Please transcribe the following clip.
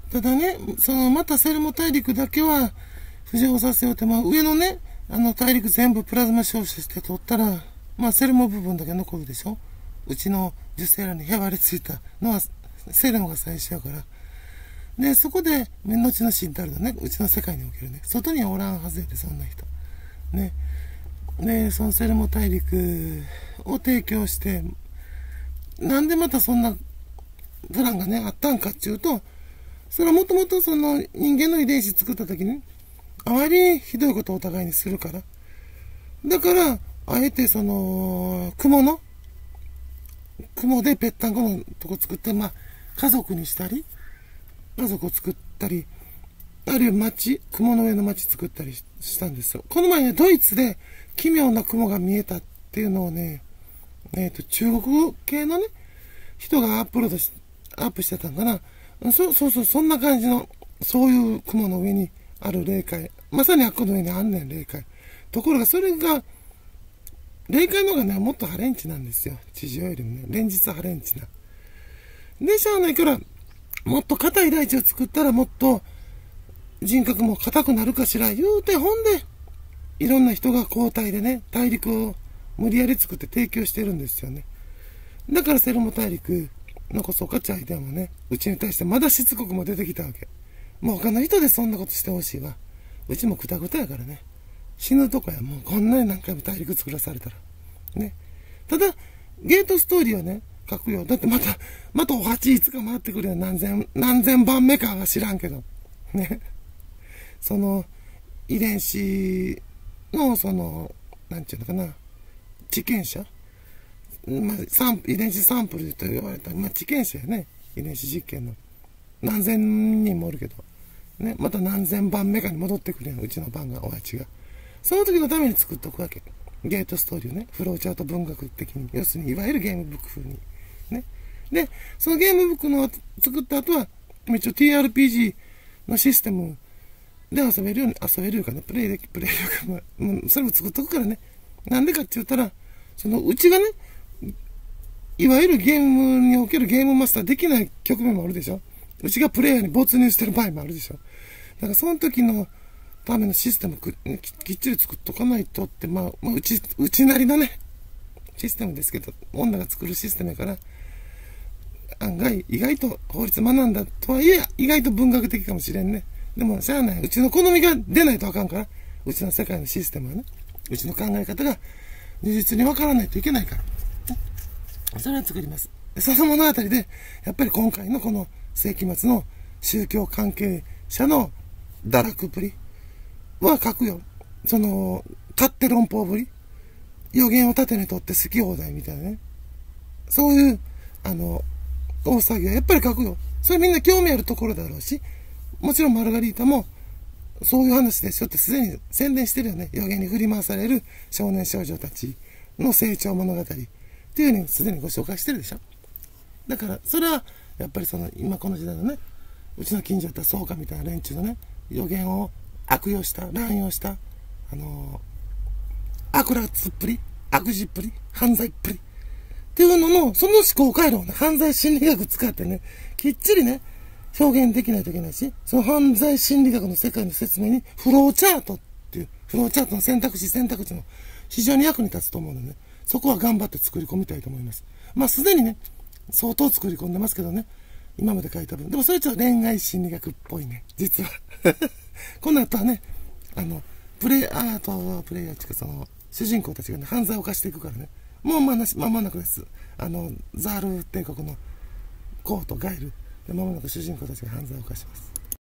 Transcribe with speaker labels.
Speaker 1: ただね、またセルモ大陸だけは浮上させようって、上のね、大陸全部プラズマ照射して取ったら、セルモ部分だけ残るでしょ。うちの受精卵にへばりついたのは、セルモが最初やから。で、そこで、後のシンタルだね、うちの世界におけるね、外にはおらんはずやで、そんな人。ね。で、そのセルモ大陸を提供して、なんでまたそんなプランがね、あったんかっていうと、それはもともとその人間の遺伝子作った時に、あまりひどいことをお互いにするから。だから、あえて雲でぺったんこのとこ作って、家族にしたり、家族を作ったり、あるいは雲の上の町作ったりしたんですよ。この前ね、ドイツで奇妙な雲が見えたっていうのをね、中国系のね、人がアップしてたんかな。そんな感じの、そういう雲の上にある霊界。まさにあっこの上にあんねん、霊界。ところが、それが、霊界の方がね、もっとハレンチなんですよ。地上よりもね、連日ハレンチな。で、しゃあないから、もっと硬い大地を作ったらもっと人格も硬くなるかしら、言うて、ほんで、いろんな人が交代でね、大陸を無理やり作って提供してるんですよね。だからセルモ大陸残そうかっちゃアイデアもね、うちに対してまだしつこくも出てきたわけ。もう他の人でそんなことしてほしいわ。うちもくたくたやからね。死ぬとこや、もうこんなに何回も大陸作らされたら。ね。ただ、ゲートストーリーはね、書くよ。だってまたお鉢いつか回ってくるよ。何千番目かは知らんけど。ね。その、遺伝子の、なんていうのかな、知見者遺伝子サンプルと言われた、知見者やね。遺伝子実験の。何千人もおるけど。ね。また何千番目かに戻ってくるやん。うちの番が、おやちが。その時のために作っとくわけ。ゲートストーリーをね。フローチャート文学的に。要するに、いわゆるゲームブック風に。ね。で、そのゲームブックの作った後は、一応 TRPG のシステムで遊べるかね。プレイできるか。それも作っとくからね。なんでかって言ったら、うちがね、いわゆるゲームにおけるゲームマスターできない局面もあるでしょ。うちがプレイヤーに没入してる場合もあるでしょ。だからその時のためのシステムきっちり作っとかないとって、うちなりのね、システムですけど、女が作るシステムやから、案外、意外と法律学んだとはいえ、意外と文学的かもしれんね。でも、しゃあない。うちの好みが出ないとあかんから、うちの世界のシステムはね、うちの考え方が如実に分からないといけないから。それは作ります。その物語で、やっぱり今回のこの世紀末の宗教関係者の堕落ぶりは書くよ。勝手論法ぶり。予言を盾にとって好き放題みたいなね。そういう、大騒ぎはやっぱり書くよ。それみんな興味あるところだろうし、もちろんマルガリータも、そういう話ですよってすでに宣伝してるよね。予言に振り回される少年少女たちの成長物語。っていうふうにすでにご紹介してるでしょ。だから、それは、やっぱり今この時代のね、うちの近所だったらそうかみたいな連中のね、予言を悪用した、乱用した、悪辣っぷり、悪事っぷり、犯罪っぷり。っていうのの、その思考回路をね、犯罪心理学使ってね、きっちりね、表現できないといけないし、その犯罪心理学の世界の説明に、フローチャートっていう、フローチャートの選択肢の非常に役に立つと思うのでね、そこは頑張って作り込みたいと思います。すでにね、相当作り込んでますけどね、今まで書いた分。でもそれちょっと恋愛心理学っぽいね、実は。この後はね、プレイヤーっていうか主人公たちがね、犯罪を犯していくからね、もう間もなくです。ザール帝国のコート、ガイルで間もなく主人公たちが犯罪を犯します。